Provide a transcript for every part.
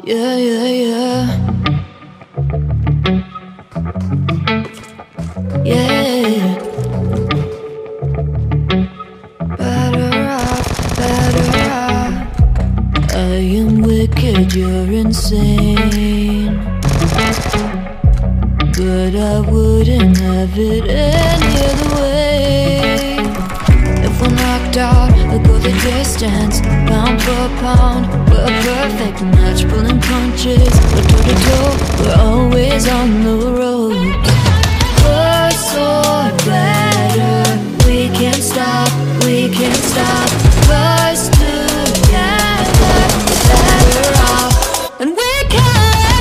Yeah, yeah, yeah. Yeah. Better off, better off. I am wicked, you're insane, but I wouldn't have it any other way. If we're knocked out, we'll go the distance, pound for pound. We're a perfect match, pulling punches. We're toe to toe, we're always on the road. We're so better, we can't stop, we can't stop. Us together, better off, and we can.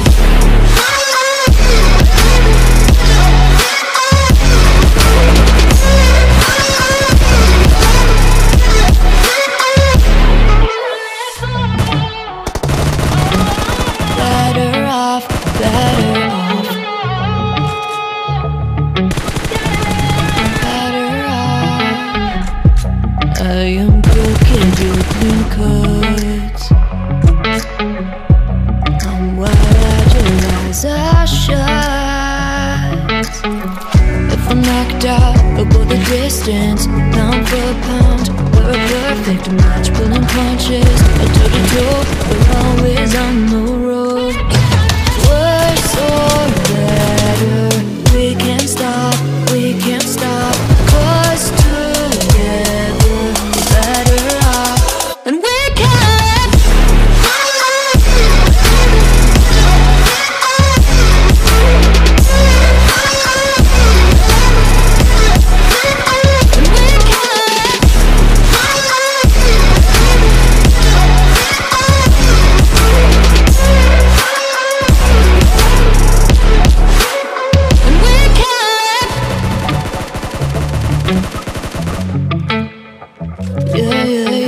Better off, better off. Better off. I am crooked, you're clean cuts. I'm wide, your eyes are shut. If I'm knocked out, we'll go the distance, pound for pound. We're a perfect match, pulling punches. A toe to toe, we're always on the road. We're so better, we can't stop, we can't stop. Us together, better off, and we can. Yeah, yeah,